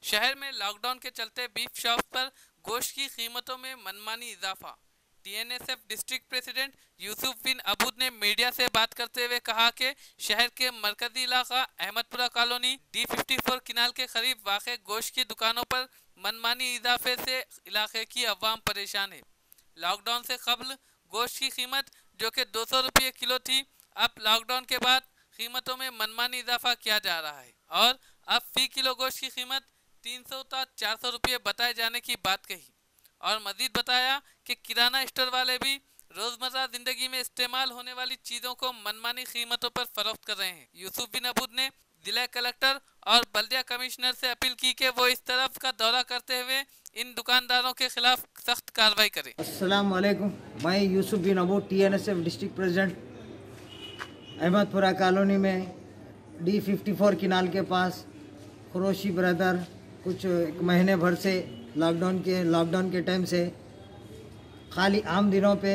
शहर में लॉकडाउन के चलते बीफ शॉप पर गोश्त की कीमतों में मनमानी इजाफा। TNSF district president Yusuf Bin Abood ने मीडिया से बात करते हुए कहा कि शहर के मरकजी इलाका अहमदपुरा कॉलोनी D54 किनाल के करीब वाक़ गोश्त की दुकानों पर मनमानी इजाफे से इलाके की अवाम परेशान है। लॉकडाउन से कबल गोश्त की कीमत जो कि 200 रुपये किलो थी, अब लॉकडाउन के बाद कीमतों में मनमानी इजाफा किया जा रहा है और अब फी किलो गोश्त की कीमत 300 था 400 रुपये बताए जाने की बात कही और मजीद बताया कि किराना स्टोर वाले भी रोजमर्रा जिंदगी में इस्तेमाल होने वाली चीजों को मनमानी कीमतों पर फरोख्त कर रहे हैं। यूसुफ बिन अबूद ने जिला कलेक्टर और बल्दिया कमिश्नर से अपील की कि वो इस तरफ का दौरा करते हुए इन दुकानदारों के खिलाफ सख्त कार्रवाई करें। अस्सलाम वालेकुम, मैं Yusuf Bin Abood TNSF district president Ahmadpura colony में D54 किनाल के पास खुरोशी ब्रदर कुछ एक महीने भर से लॉकडाउन के टाइम से खाली आम दिनों पे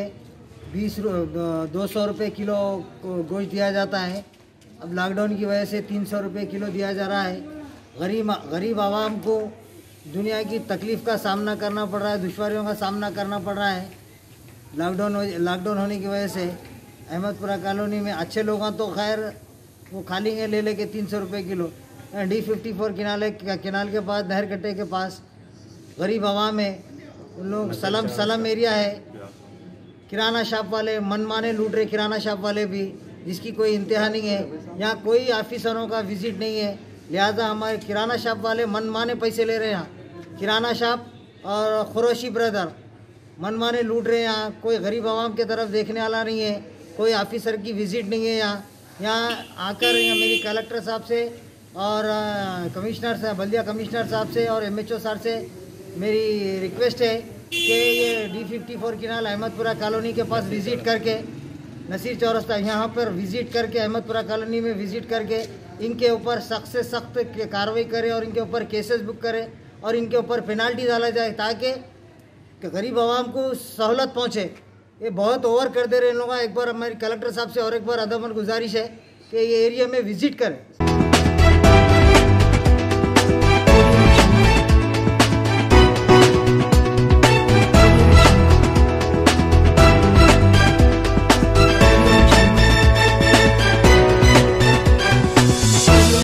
200 रुपये किलो गोश्त दिया जाता है। अब लॉकडाउन की वजह से 300 रुपये किलो दिया जा रहा है। गरीब आवाम को दुनिया की तकलीफ़ का सामना करना पड़ रहा है, दुश्वारियों का सामना करना पड़ रहा है। लॉकडाउन होने की वजह से अहमदपुरा कॉलोनी में अच्छे लोग तो खैर वो खा लेंगे ले लेके 300 रुपये किलो। D54 किनाल के पास नहर कट्टे के पास गरीब आवाम है, उन लोग सलम एरिया है। किराना शॉप वाले मनमाने लूट रहे, किराना शॉप वाले भी, जिसकी कोई इंतहा नहीं है। यहाँ कोई ऑफिसरों का विजिट नहीं है, लिहाजा हमारे किराना शॉप वाले मनमाने पैसे ले रहे हैं। यहाँ किराना शॉप और खुरोशी ब्रदर मनमाने लूट रहे हैं। यहाँ कोई गरीब आवाम की तरफ देखने वाला नहीं है, कोई ऑफिसर की विजिट नहीं है। यहाँ आकर मेरी कलेक्टर साहब से और कमिश्नर साहब, बल्दिया कमिश्नर साहब से और MHO सर से मेरी रिक्वेस्ट है कि ये D54 किनाल अहमदपुरा कॉलोनी के पास विज़िट करके, नसीर चौरस्ता यहाँ पर विज़िट करके, अहमदपुरा कॉलोनी में विज़िट करके इनके ऊपर सख्त से सख्त कार्रवाई करे और इनके ऊपर केसेस बुक करे और इनके ऊपर पेनाल्टी डाला जाए ताकि गरीब आवाम को सहूलत पहुँचे। ये बहुत ओवर कर दे रहे हैं इन लोग। एक बार हमारी कलेक्टर साहब से और एक बार अदमन गुजारिश है कि ये एरिया में विज़िट करें।